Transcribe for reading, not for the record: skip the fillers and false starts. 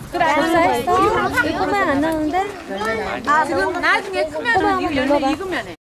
벌써 했어? 이거만 안 나오는데? 지금 나중에 크면은 이거 열매 익으면 해.